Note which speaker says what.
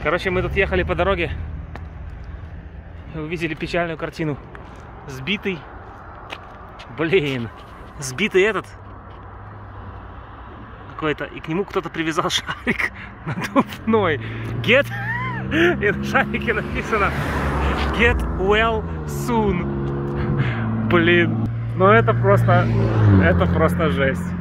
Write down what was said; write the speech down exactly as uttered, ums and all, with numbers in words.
Speaker 1: Короче, мы тут ехали по дороге и увидели печальную картину. Сбитый, блин, сбитый этот какой-то, и к нему кто-то привязал шарик надувной. Get, и на шарике написано Get well soon. Блин, ну это просто, это просто жесть.